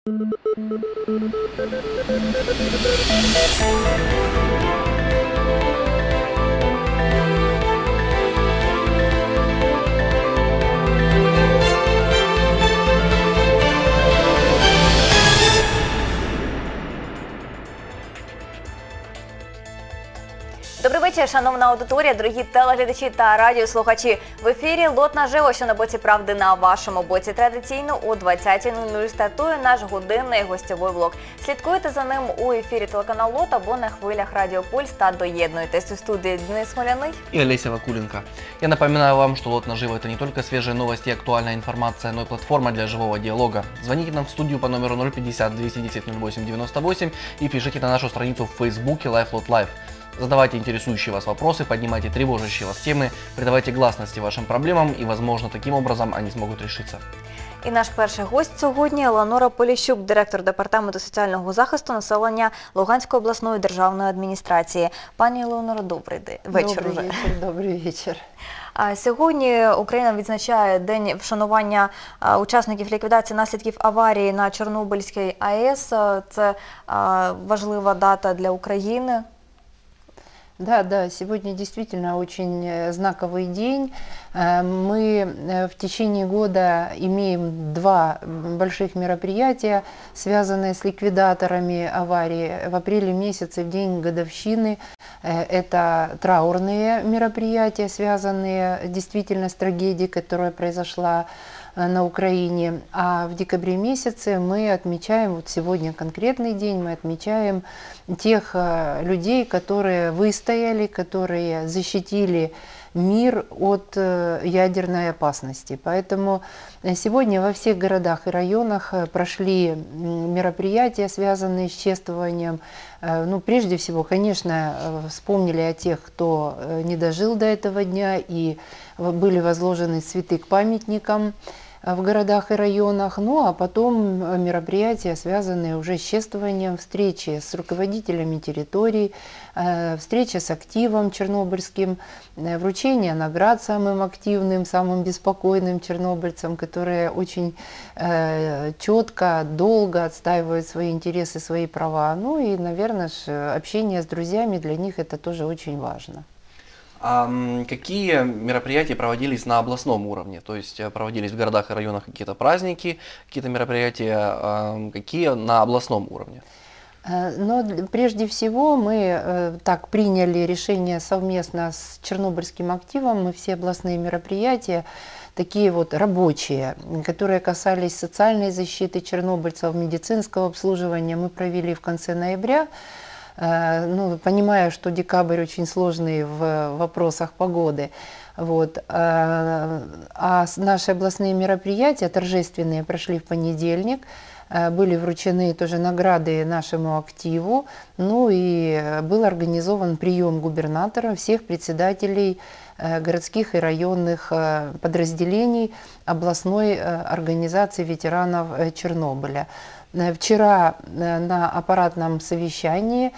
Добрий вечір, шановна аудиторія, дорогі телеглядачі та радіослухачі. В ефірі «Лот наживо», що на боці правди на вашому боці. Традиційно о 20:00 стартує наш годинний гостьовий блок. Слідкуйте за ним у ефірі телеканалу «Лот» або на хвилях Радіо Пульс та доєднуйтесь. У студії Денис Смоляный и Олеся Вакуленко. Я напоминаю вам, что «Лот наживо» — это не только свежие новости и актуальная информация, но и платформа для живого диалога. Звоните нам в студию по номеру 050 210 08 98 и пишите на нашу страницу в Фейсбуке LiveLot Live. Задавайте интересующие вас вопросы, поднимайте тревожащие вас темы, придавайте гласности вашим проблемам, и, возможно, таким образом они смогут решиться. І наш перший гость сьогодні – Елеонора Поліщук, директор Департаменту соціального захисту населення Луганської обласної державної адміністрації. Пані Елеоноро, добрий вечір. Добрий вечір. Сьогодні Україна відзначає День вшанування учасників ліквідації наслідків аварії на Чорнобильській АЕС. Це важлива дата для України. Да, сегодня действительно очень знаковый день. Мы в течение года имеем два больших мероприятия, связанные с ликвидаторами аварии. В апреле месяце, в день годовщины, это траурные мероприятия, связанные действительно с трагедией, которая произошла на Украине. А в декабре месяце мы отмечаем, вот сегодня конкретный день, мы отмечаем тех людей, которые выстояли, которые защитили мир от ядерной опасности. Поэтому сегодня во всех городах и районах прошли мероприятия, связанные с чествованием. Ну, прежде всего, конечно, вспомнили о тех, кто не дожил до этого дня, и были возложены цветы к памятникам в городах и районах, ну а потом мероприятия, связанные уже с чествованием, встречи с руководителями территорий, встреча с активом чернобыльским, вручение наград самым активным, самым беспокойным чернобыльцам, которые очень четко, долго отстаивают свои интересы, свои права. Ну и, наверное, общение с друзьями для них это тоже очень важно. А какие мероприятия проводились на областном уровне? То есть проводились в городах и районах какие-то праздники, какие-то мероприятия, какие на областном уровне? Но прежде всего мы так приняли решение совместно с Чернобыльским активом, мы все областные мероприятия, такие вот рабочие, которые касались социальной защиты чернобыльцев, медицинского обслуживания, мы провели в конце ноября. Ну, понимая, что декабрь очень сложный в вопросах погоды. Вот. А наши областные мероприятия торжественные прошли в понедельник. Были вручены тоже награды нашему активу. Ну и был организован прием губернатора, всех председателей городских и районных подразделений областной организации ветеранов Чернобыля. Вчера на аппаратном совещании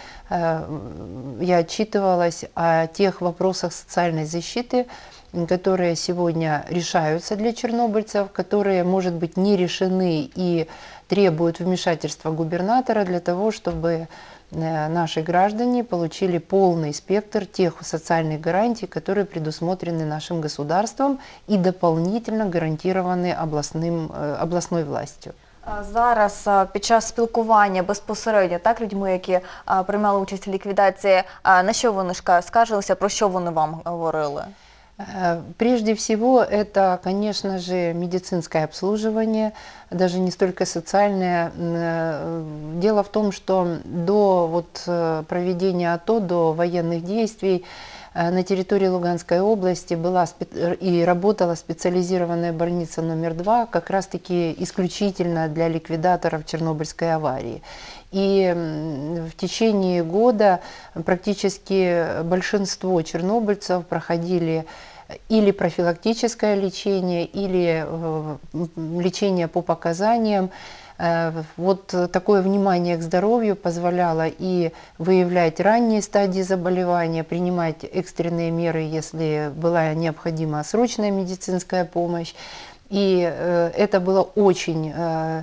я отчитывалась о тех вопросах социальной защиты, которые сегодня решаются для чернобыльцев, которые, может быть, не решены и требуют вмешательства губернатора для того, чтобы наши граждане получили полный спектр тех социальных гарантий, которые предусмотрены нашим государством и дополнительно гарантированы областной властью. Зараз під час спілкування безпосередньо людьми, які приймали участь в ліквідації, на що вони скаржилися, про що вони вам говорили? Прежде всего, это, конечно же, медицинское обслуживание, даже не столько социальное. Дело в том, что до проведения АТО, до военных действий, на территории Луганской области была и работала специализированная больница номер 2, как раз-таки исключительно для ликвидаторов Чернобыльской аварии. И в течение года практически большинство чернобыльцев проходили или профилактическое лечение, или лечение по показаниям. Вот такое внимание к здоровью позволяло и выявлять ранние стадии заболевания, принимать экстренные меры, если была необходима срочная медицинская помощь. И это было очень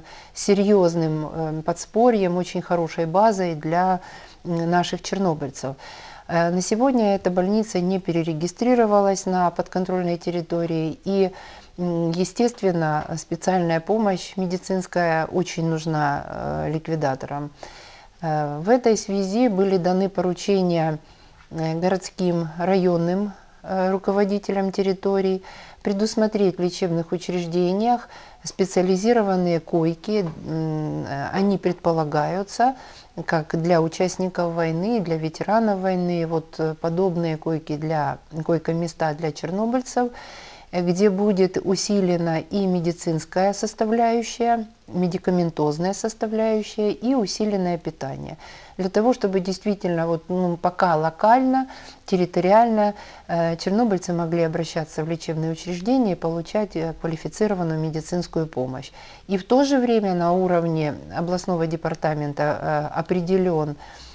серьезным подспорьем, очень хорошей базой для наших чернобыльцев. На сегодня эта больница не перерегистрировалась на подконтрольной территории, и, естественно, специальная помощь медицинская очень нужна ликвидаторам. В этой связи были даны поручения городским, районным руководителям территорий предусмотреть в лечебных учреждениях специализированные койки. Они предполагаются как для участников войны, для ветеранов войны, вот подобные койко-места для чернобыльцев, где будет усилена и медицинская составляющая, медикаментозная составляющая и усиленное питание. Для того, чтобы действительно пока локально, территориально чернобыльцы могли обращаться в лечебные учреждения и получать квалифицированную медицинскую помощь. И в то же время на уровне областного департамента определен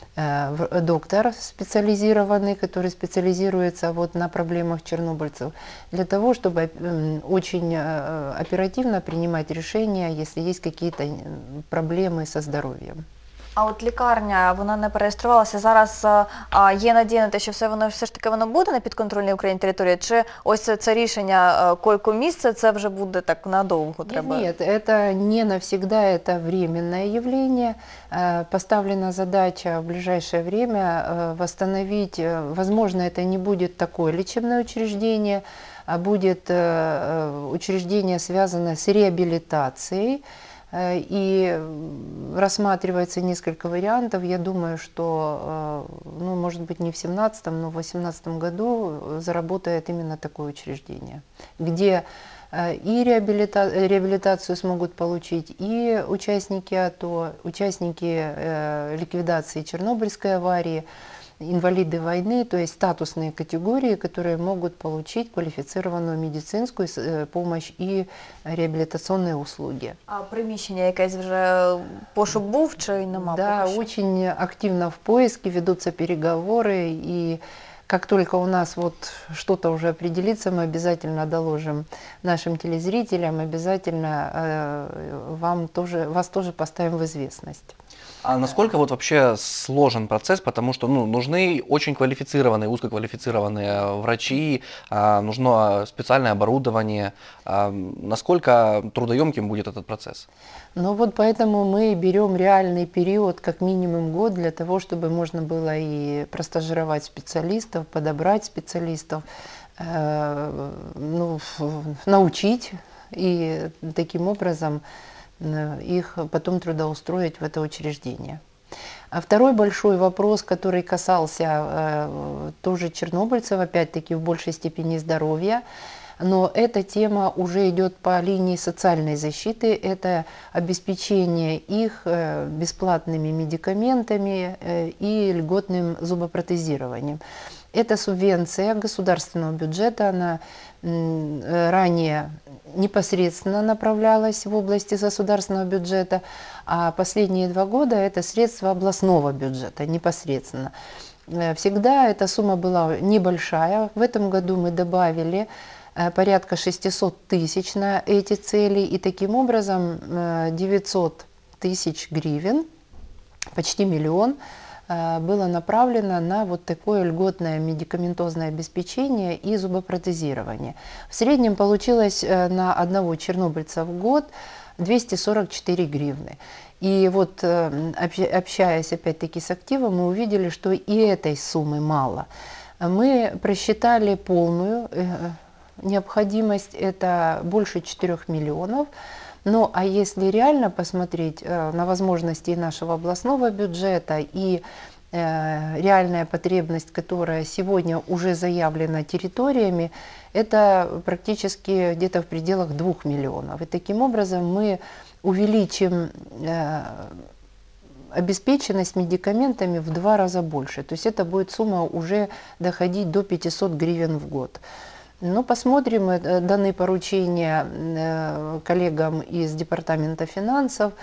доктор специализированный, который специализируется на проблемах чернобыльцев, для того, чтобы очень оперативно принимать решения, если есть какие-то проблемы со здоровьем. А от лікарня, вона не переєструвалася. Зараз є надія на те, що все ж таки воно буде на підконтрольній Україні території? Чи ось це рішення койко-місце, це вже буде так надовго треба? Нет, это не навсегда, это временное явление. Поставлена задача в ближайшее время восстановить, возможно, это не будет такое лечебное учреждение, а будет учреждение, связанное с реабилитацией. И рассматривается несколько вариантов. Я думаю, что, может быть, не в 2017, но в 2018 году заработает именно такое учреждение, где и реабилитацию смогут получить и участники АТО, участники ликвидации Чернобыльской аварии, инвалиды войны, то есть статусные категории, которые могут получить квалифицированную медицинскую помощь и реабилитационные услуги. А приміщення якесь вже пошук був чи нема? Да, очень активно в поиске, ведутся переговоры, и как только у нас что-то уже определится, мы обязательно доложим нашим телезрителям, обязательно вас тоже поставим в известность. А насколько вообще сложен процесс, потому что нужны очень квалифицированные, узкоквалифицированные врачи, нужно специальное оборудование. Насколько трудоемким будет этот процесс? Поэтому мы берем реальный период, как минимум год, для того, чтобы можно было и простажировать специалистов, подобрать специалистов, научить и таким образом их потом трудоустроить в это учреждение. А второй большой вопрос, который касался тоже чернобыльцев, опять-таки в большей степени здоровья, но эта тема уже идет по линии социальной защиты, это обеспечение их бесплатными медикаментами и льготным зубопротезированием. Эта субвенция государственного бюджета, она ранее непосредственно направлялась в области государственного бюджета, а последние 2 года это средства областного бюджета непосредственно. Всегда эта сумма была небольшая. В этом году мы добавили порядка 600 тысяч на эти цели, и таким образом 900 тысяч гривен, почти 1 миллион, было направлено на такое льготное медикаментозное обеспечение и зубопротезирование. В среднем получилось на одного чернобыльца в год 244 гривны. И общаясь опять-таки с активом, мы увидели, что и этой суммы мало. Мы просчитали полную необходимость, это больше 4 миллионов. А если реально посмотреть на возможности нашего областного бюджета и реальная потребность, которая сегодня уже заявлена территориями, это практически где-то в пределах 2 миллионов. И таким образом мы увеличим обеспеченность медикаментами в 2 раза больше. То есть это будет сумма уже доходить до 500 гривен в год. Посмотрим, даны поручения коллегам из Департамента финансов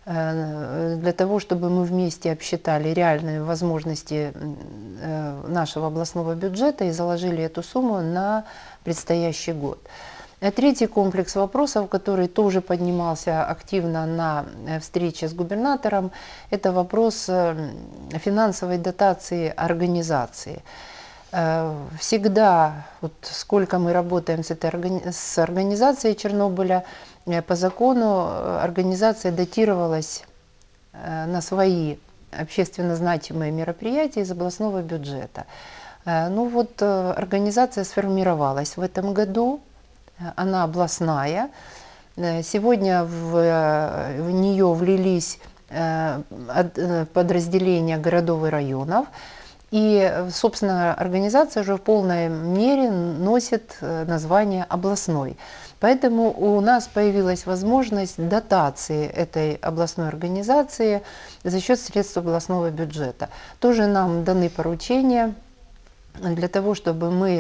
для того, чтобы мы вместе обсчитали реальные возможности нашего областного бюджета и заложили эту сумму на предстоящий год. Третий комплекс вопросов, который тоже поднимался активно на встрече с губернатором, это вопрос финансовой дотации организации. Всегда, вот сколько мы работаем с организацией Чернобыля, по закону организация датировалась на свои общественно значимые мероприятия из областного бюджета. Ну вот организация сформировалась в этом году, она областная. Сегодня в нее влились подразделения городов и районов. И, собственно, организация уже в полной мере носит название областной. Поэтому у нас появилась возможность дотации этой областной организации за счет средств областного бюджета. Тоже нам даны поручения для того, чтобы мы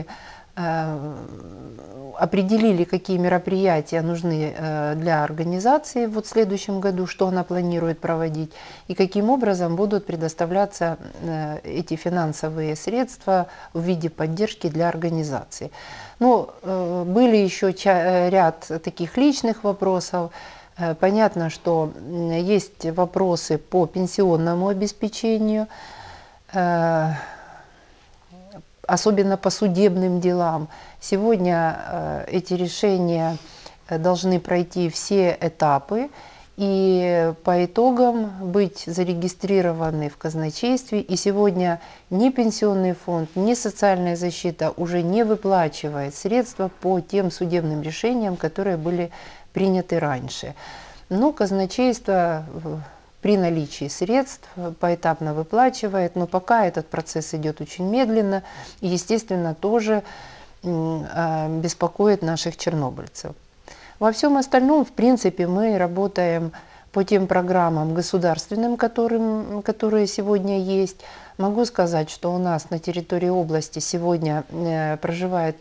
определили, какие мероприятия нужны для организации вот в следующем году, что она планирует проводить, и каким образом будут предоставляться эти финансовые средства в виде поддержки для организации. Ну, были еще ряд таких личных вопросов. Понятно, что есть вопросы по пенсионному обеспечению, особенно по судебным делам. Сегодня эти решения должны пройти все этапы и по итогам быть зарегистрированы в казначействе. И сегодня ни пенсионный фонд, ни социальная защита уже не выплачивает средства по тем судебным решениям, которые были приняты раньше. Но казначейство при наличии средств поэтапно выплачивает, но пока этот процесс идет очень медленно и, естественно, тоже беспокоит наших чернобыльцев. Во всем остальном, в принципе, мы работаем по тем программам государственным, которые сегодня есть. Могу сказать, что у нас на территории области сегодня проживает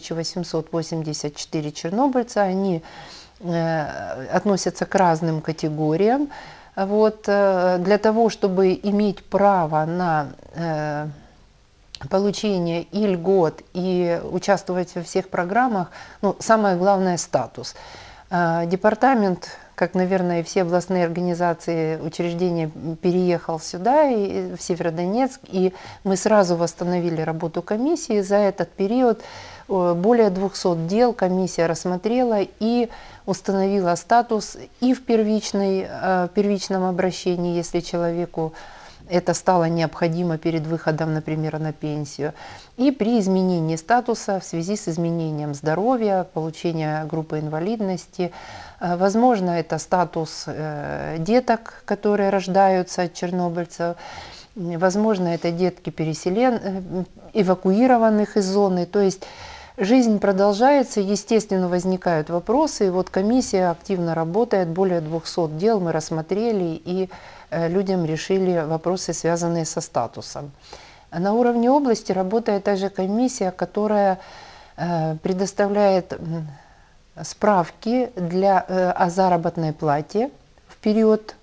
3884 чернобыльца. Они относятся к разным категориям. Вот, для того, чтобы иметь право на получение и льгот, и участвовать во всех программах, ну, самое главное – статус. Департамент, как, наверное, и все областные организации, учреждения, переехал сюда, в Северодонецк, и мы сразу восстановили работу комиссии. За этот период более 200 дел комиссия рассмотрела и установила статус и в первичном обращении, если человеку это стало необходимо перед выходом, например, на пенсию, и при изменении статуса в связи с изменением здоровья, получения группы инвалидности. Возможно, это статус деток, которые рождаются от чернобыльцев. Возможно, это детки эвакуированных из зоны. То есть жизнь продолжается, естественно, возникают вопросы. И вот комиссия активно работает, более 200 дел мы рассмотрели и людям решили вопросы, связанные со статусом. На уровне области работает также комиссия, которая предоставляет справки о заработной плате в период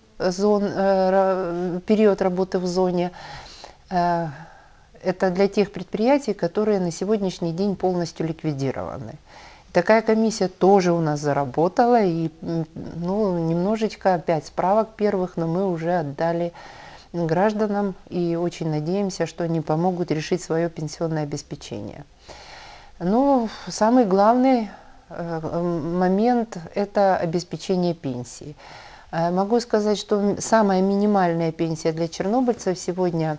работы в зоне. Это для тех предприятий, которые на сегодняшний день полностью ликвидированы. Такая комиссия тоже у нас заработала, и немножечко опять справок первых, но мы уже отдали гражданам и очень надеемся, что они помогут решить свое пенсионное обеспечение. Но самый главный момент – это обеспечение пенсии. Могу сказать, что самая минимальная пенсия для чернобыльцев сегодня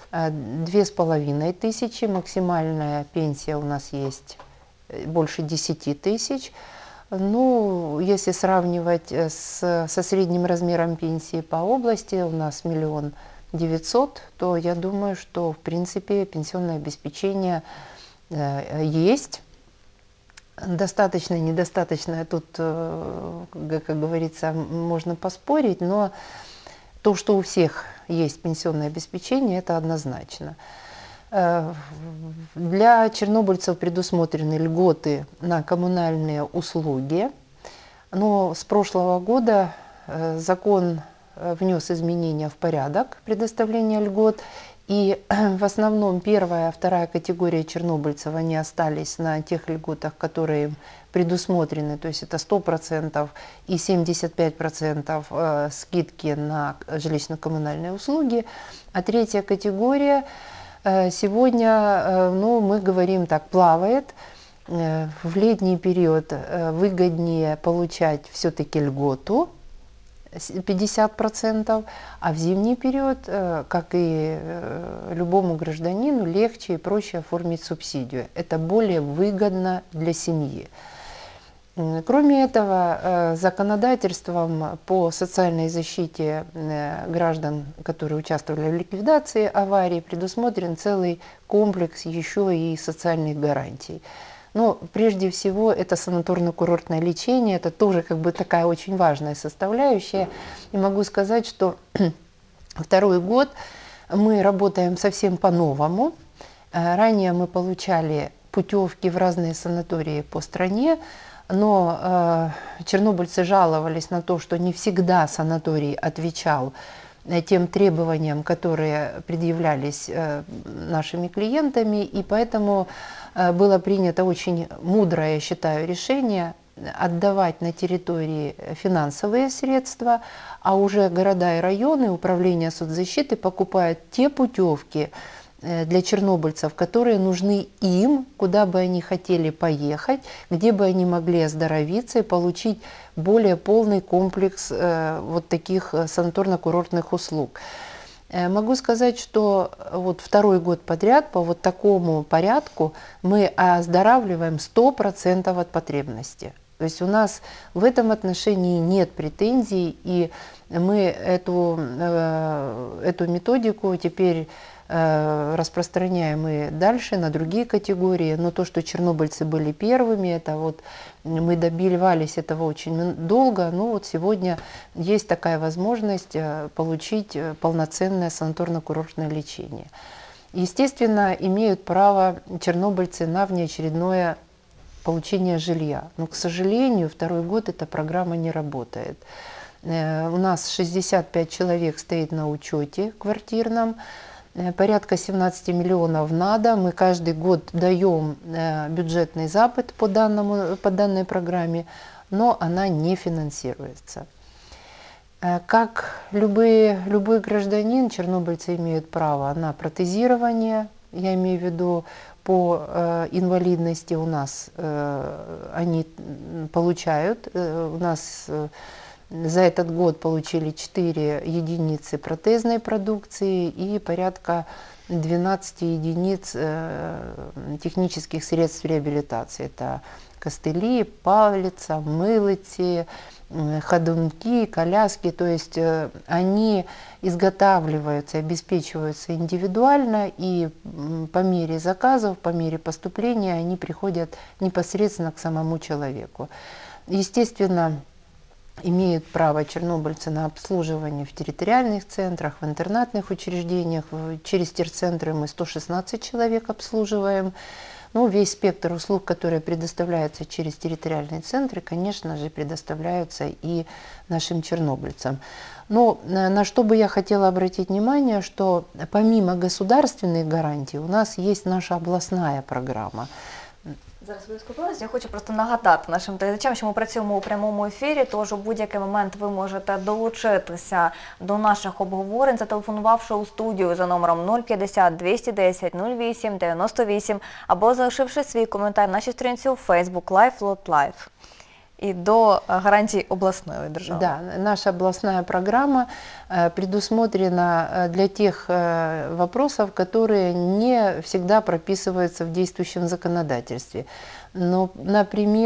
2500, максимальная пенсия у нас есть больше 10 тысяч. Ну, если сравнивать со средним размером пенсии по области, у нас 1 900 000, то я думаю, что в принципе пенсионное обеспечение есть. Достаточно, недостаточно, тут, как говорится, можно поспорить, но то, что у всех есть пенсионное обеспечение, это однозначно. Для чернобыльцев предусмотрены льготы на коммунальные услуги, но с прошлого года закон внес изменения в порядок предоставления льгот, И в основном первая, вторая категория чернобыльцев, они остались на тех льготах, которые им предусмотрены, то есть это 100% и 75% скидки на жилищно-коммунальные услуги. А третья категория сегодня, ну, мы говорим так, плавает. В летний период выгоднее получать все-таки льготу 50%, а в зимний период, как и любому гражданину, легче и проще оформить субсидию. Это более выгодно для семьи. Кроме этого, законодательством по социальной защите граждан, которые участвовали в ликвидации аварии, предусмотрен целый комплекс еще и социальных гарантий. Но прежде всего это санаторно-курортное лечение, это тоже как бы такая очень важная составляющая. И могу сказать, что второй год мы работаем совсем по-новому. Ранее мы получали путевки в разные санатории по стране, но чернобыльцы жаловались на то, что не всегда санаторий отвечал тем требованиям, которые предъявлялись нашими клиентами, и поэтому было принято очень мудрое, я считаю, решение отдавать на территории финансовые средства, а уже города и районы, управление соцзащиты покупают те путевки для чернобыльцев, которые нужны им, куда бы они хотели поехать, где бы они могли оздоровиться и получить более полный комплекс вот таких санаторно-курортных услуг. Могу сказать, что вот второй год подряд по вот такому порядку мы оздоравливаем 100% от потребности. То есть у нас в этом отношении нет претензий, и мы эту методику теперь распространяем и дальше на другие категории. Но то, что чернобыльцы были первыми, это вот мы добивались этого очень долго, но вот сегодня есть такая возможность получить полноценное санаторно-курортное лечение. Естественно, имеют право чернобыльцы на внеочередное получение жилья. Но, к сожалению, второй год эта программа не работает. У нас 65 человек стоит на учете квартирном, порядка 17 миллионов надо. Мы каждый год даем бюджетный запад по данной программе, но она не финансируется. Как любой гражданин, чернобыльцы имеют право на протезирование, я имею в виду по инвалидности у нас они получают. У нас за этот год получили 4 единицы протезной продукции и порядка 12 единиц технических средств реабилитации. Это костыли, палица, мылоти, ходунки, коляски. То есть они изготавливаются, обеспечиваются индивидуально, и по мере заказов, по мере поступления они приходят непосредственно к самому человеку. Естественно, имеют право чернобыльцы на обслуживание в территориальных центрах, в интернатных учреждениях. Через терцентры мы 116 человек обслуживаем. Ну, весь спектр услуг, которые предоставляются через территориальные центры, конечно же, предоставляются и нашим чернобыльцам. Но на что бы я хотела обратить внимание, что помимо государственных гарантий у нас есть наша областная программа. Зараз ви скупилися. Я хочу просто нагадати нашим глядачам, що ми працюємо у прямому ефірі, тож у будь-який момент ви можете долучитися до наших обговорень, зателефонувавши у студію за номером 050 210 08 98 або залишивши свій коментар на нашій сторінці у Facebook Live Lot Live. И до гарантий областной державы. Да, наша областная программа предусмотрена для тех вопросов, которые не всегда прописываются в действующем законодательстве. Но на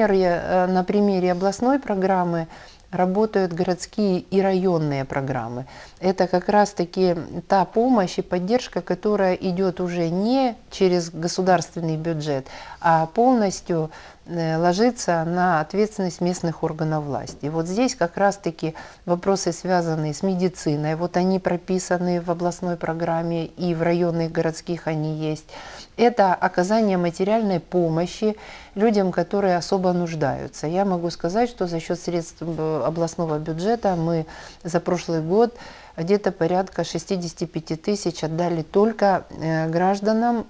примере областной программы работают городские и районные программы. Это как раз-таки та помощь и поддержка, которая идет уже не через государственный бюджет, а полностью ложится на ответственность местных органов власти. И вот здесь как раз-таки вопросы, связанные с медициной, вот они прописаны в областной программе, и в районных, городских они есть. Это оказание материальной помощи людям, которые особо нуждаются. Я могу сказать, что за счет средств областного бюджета мы за прошлый год где-то порядка 65 тысяч отдали только гражданам,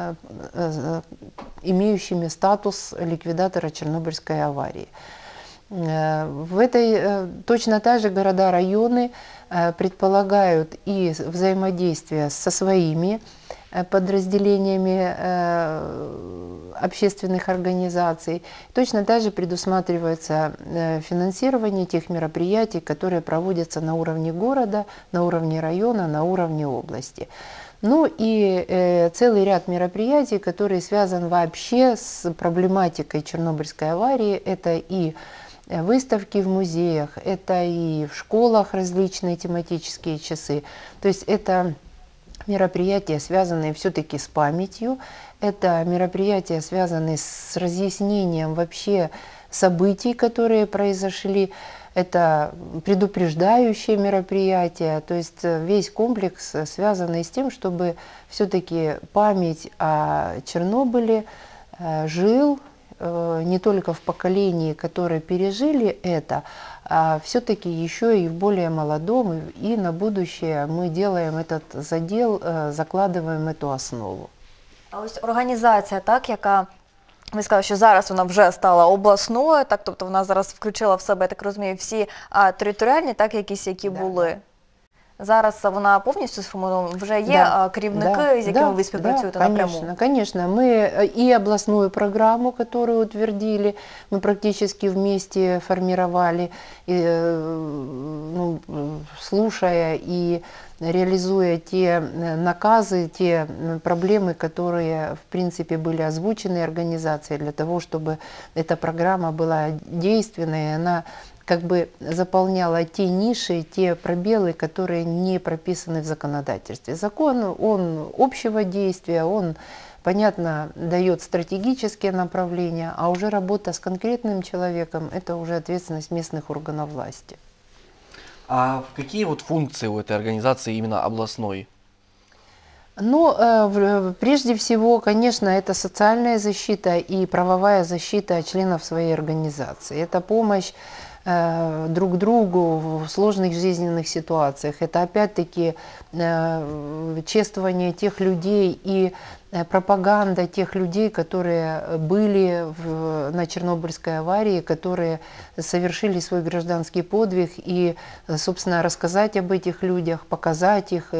имеющими статус ликвидатора Чернобыльской аварии. В этой точно так же города, районы предполагают и взаимодействие со своими подразделениями общественных организаций. Точно так же предусматривается финансирование тех мероприятий, которые проводятся на уровне города, на уровне района, на уровне области. Ну и целый ряд мероприятий, которые связаны вообще с проблематикой Чернобыльской аварии. Это и выставки в музеях, это и в школах различные тематические часы. То есть это мероприятия, связанные все-таки с памятью, это мероприятия, связанные с разъяснением вообще событий, которые произошли, это предупреждающие мероприятия, то есть весь комплекс, связанный с тем, чтобы все-таки память о Чернобыле жил не только в поколении, которые пережили это, а все-таки еще и в более молодом, и на будущее мы делаем этот задел, закладываем эту основу. А ось організація, так, яка, ви сказали, що зараз вона вже стала обласною, так, тобто вона зараз включила в себе, я так розумію, всі територіальні, так, якісь, які були. Зараз вона повністю сформована, вже є керівники, з якими ви співпрацюєте напряму? Конечно. Мы и областную программу, которую утвердили, мы практически вместе формировали, слушая и реализуя те наказы, те проблемы, которые, в принципе, были озвучены организацией для того, чтобы эта программа была действенной, и она как бы заполняла те ниши, те пробелы, которые не прописаны в законодательстве. Закон, он общего действия, он, понятно, дает стратегические направления, а уже работа с конкретным человеком – это уже ответственность местных органов власти. А какие вот функции у этой организации именно областной? Ну, прежде всего, конечно, это социальная защита и правовая защита членов своей организации. Это помощь друг другу в сложных жизненных ситуациях. Это опять-таки чествование тех людей и пропаганда тех людей, которые были на Чернобыльской аварии, которые совершили свой гражданский подвиг, и, собственно, рассказать об этих людях, показать их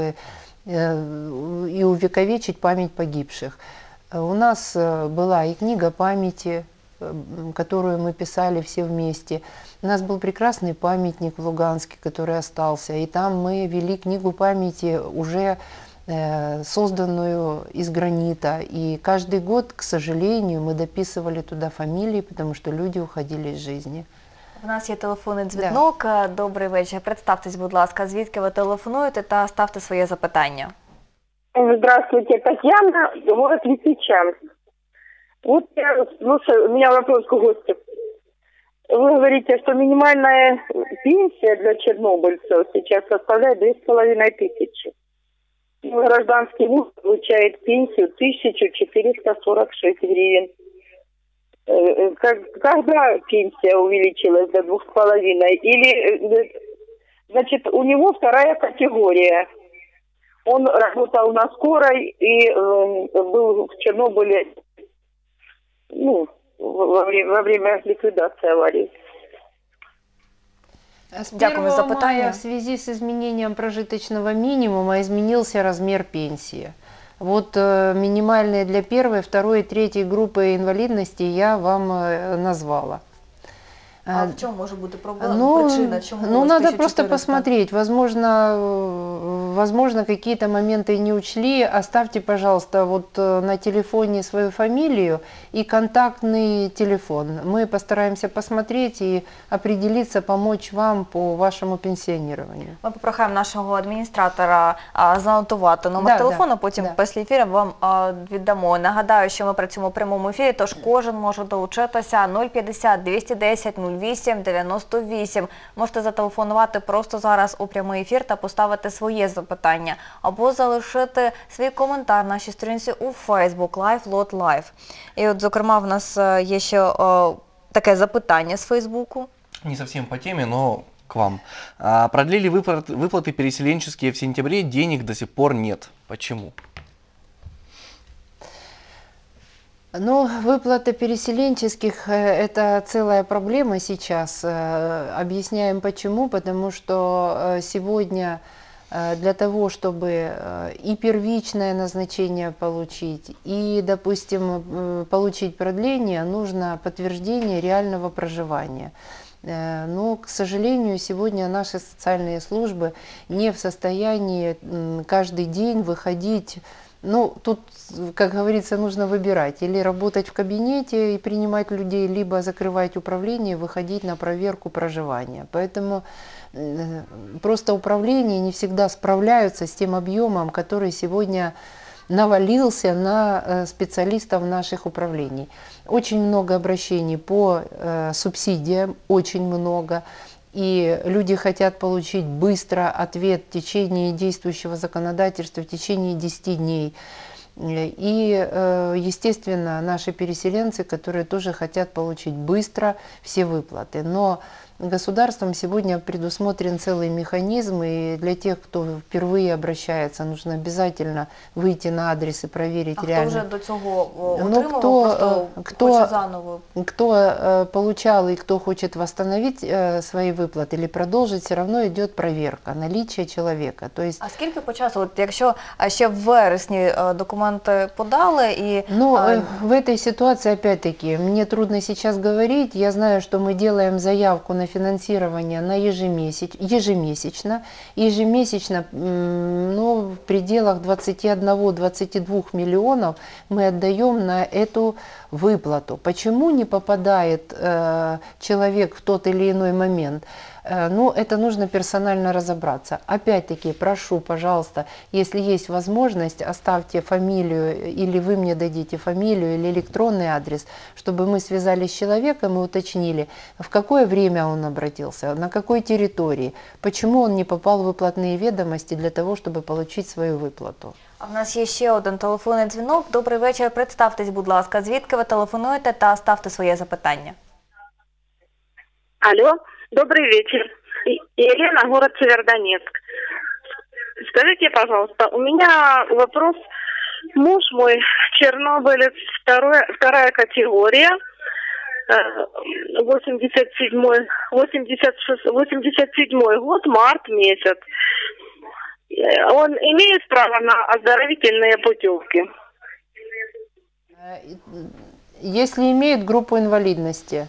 и увековечить память погибших. У нас была и книга памяти, которую мы писали все вместе. У нас был прекрасный памятник в Луганске, который остался, и там мы вели книгу памяти, уже созданную из гранита. И каждый год, к сожалению, мы дописывали туда фамилии, потому что люди уходили из жизни. У нас є телефонний дзвінок. Добрий вечір. Представтесь, будь ласка, звідки ви телефонуєте та ставте своє запитання. Здравствуйте, Татьяна, город Лисичанск. Вот я слушаю, у меня вопрос к гостю. Вы говорите, что минимальная пенсия для чернобыльцев сейчас составляет 2500. Гражданский муж получает пенсию 1446 гривен. Когда пенсия увеличилась до 2,5? Или, значит, у него вторая категория. Он работал на скорой и был в Чернобыле, во время ликвидации аварии. С 1 мая в связи с изменением прожиточного минимума изменился размер пенсии. Вот минимальные для первой, второй и третьей группы инвалидности я вам назвала. А в чем может быть проблема, причина? Надо просто посмотреть. Возможно, какие-то моменты не учли. Оставьте, пожалуйста, вот на телефоне свою фамилию и контактный телефон. Мы постараемся посмотреть и определиться, помочь вам по вашему пенсионированию. Ми попрохаємо нашого адміністратора занотувати номер телефону, потім після ефіру вам віддамо. Нагадаю, що ми працюємо в прямому ефірі, тож кожен може долучитися. 050 210 08 98. Можете зателефонувати просто зараз у прямий ефір та поставити своє запитання. Або залишити свій коментар на нашій сторінці у Facebook Live Lot Live. І от, зокрема, в нас є ще таке запитання з Фейсбуку. Не совсем по теме, но к вам. Продлили выплаты переселенческие в сентябре, денег до сих пор нет. Почему? Ну, выплаты переселенческих – это целая проблема сейчас. Объясняем почему. Потому что сегодня для того, чтобы и первичное назначение получить, и, допустим, получить продление, нужно подтверждение реального проживания. Но, к сожалению, сегодня наши социальные службы не в состоянии каждый день выходить. Ну, тут, как говорится, нужно выбирать. Или работать в кабинете и принимать людей, либо закрывать управление, выходить на проверку проживания. Поэтому просто управления не всегда справляются с тем объемом, который сегодня навалился на специалистов наших управлений. Очень много обращений по субсидиям, очень много. И люди хотят получить быстро ответ в течение действующего законодательства, в течение 10 дней. И, естественно, наши переселенцы, которые тоже хотят получить быстро все выплаты. Но государством сегодня предусмотрен целый механизм, и для тех, кто впервые обращается, нужно обязательно выйти на адрес и проверить реально. Хто вже до цього Ну, отримував, хоче заново? Кто получал и кто хочет восстановить свои выплаты или продолжить, все равно идет проверка наличия человека. То есть, А скільки по часу, от якщо ще в вересні документи подали і... ну, в этой ситуации, опять-таки, мне трудно сейчас говорить. Я знаю, что мы делаем заявку на финансирование на ежемесячно. Ежемесячно, ну, в пределах 21-22 миллионов мы отдаем на эту выплату. Почему не попадает человек в тот или иной момент? Ну, это нужно персонально разобраться. Опять-таки, прошу, пожалуйста, если есть возможность, оставьте фамилию, или вы мне дадите фамилию или электронный адрес, чтобы мы связались с человеком и уточнили, в какое время он обратился, на какой территории, почему он не попал в выплатные ведомости для того, чтобы получить свою выплату. А в нас є ще один телефонний дзвінок. Добрий вечір, представтесь, будь ласка, звідки ви телефонуєте та ставте своє запитання. Алло, добрый вечер. Елена, город Северодонецк. Скажите, пожалуйста, у меня вопрос. Муж мой чернобылец, вторая категория, 87 год, март месяц. Он имеет право на оздоровительные путевки? Если имеет группу инвалидности.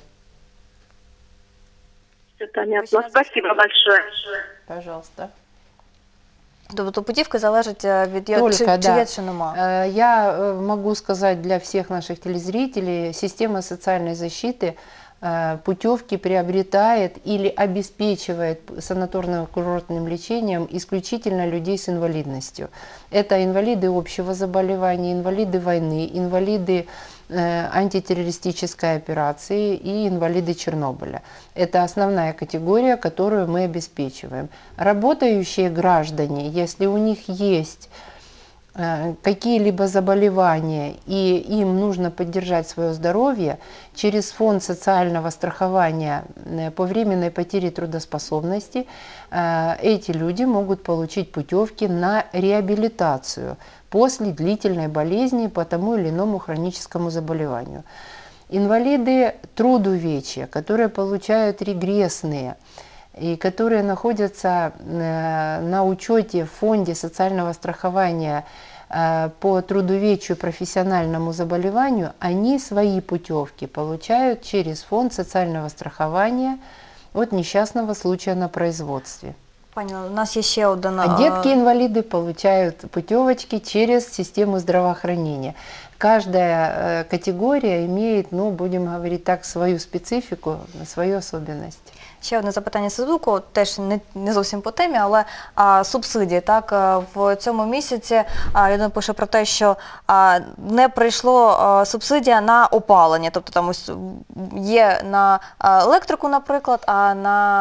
Понятно. Спасибо большое. Пожалуйста. Тобто путівки залежать від Только, чи да. є, чи нема. Я могу сказать для всех наших телезрителей, система социальной защиты путевки приобретает или обеспечивает санаторно-курортным лечением исключительно людей с инвалидностью. Это инвалиды общего заболевания, инвалиды войны, инвалиды антитеррористической операции и инвалиды Чернобыля. Это основная категория, которую мы обеспечиваем. Работающие граждане, если у них есть какие-либо заболевания и им нужно поддержать свое здоровье, через фонд социального страхования по временной потере трудоспособности эти люди могут получить путевки на реабилитацию после длительной болезни по тому или иному хроническому заболеванию. Инвалиды трудоувечья, которые получают регрессные и которые находятся на учете в фонде социального страхования по трудоувечью профессиональному заболеванию, они свои путевки получают через фонд социального страхования от несчастного случая на производстве. Пані, у нас є ще один... А детки-инвалиды получают путевочки через систему здравоохранения. Каждая категория имеет, ну, будем говорить так, свою специфику, свою особенность. Ще одне запитання Сидуко, теж не зовсім по темі, але субсидії. Так, в цьому місяці людина пише про те, що не прийшло субсидія на опалення. Тобто там ось є на електрику, наприклад, а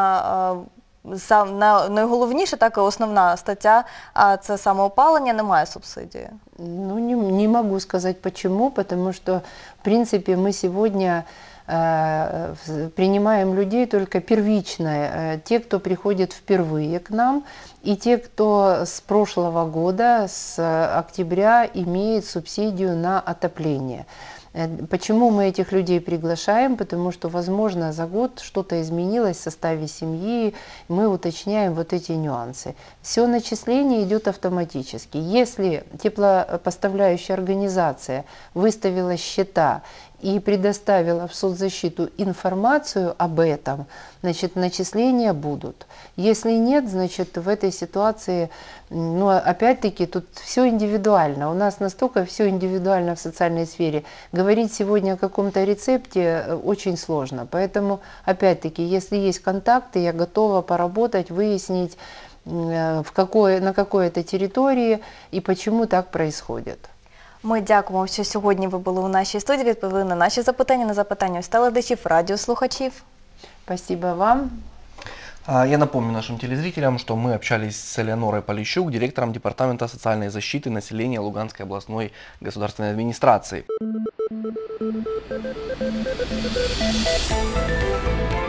найголовніше, так, основна стаття, це самоопалення, немає субсидії. Ну, не могу сказать почему, потому что, в принципе, мы сегодня принимаем людей только первичные, те, кто приходит впервые к нам, и те, кто с прошлого года, с октября, имеет субсидию на отопление. Почему мы этих людей приглашаем? Потому что, возможно, за год что-то изменилось в составе семьи, мы уточняем вот эти нюансы. Все начисление идет автоматически. Если теплопоставляющая организация выставила счета и предоставила в соцзащиту информацию об этом, значит, начисления будут. Если нет, значит, в этой ситуации, ну, опять-таки, тут все индивидуально. У нас настолько все индивидуально в социальной сфере. Говорить сегодня о каком-то рецепте очень сложно. Поэтому, опять-таки, если есть контакты, я готова поработать, выяснить, на какой это території і почему так происходит. Ми дякуємо, що сьогодні ви були у нашій студії, відповіли на наші запитання, на запитання телеглядачів, радіослухачів. Спасибо вам. Я напомню нашим телезрителям, что мы общались с Элеонорой Полищук, директором Департамента социальной защиты населения Луганской областной государственной администрации.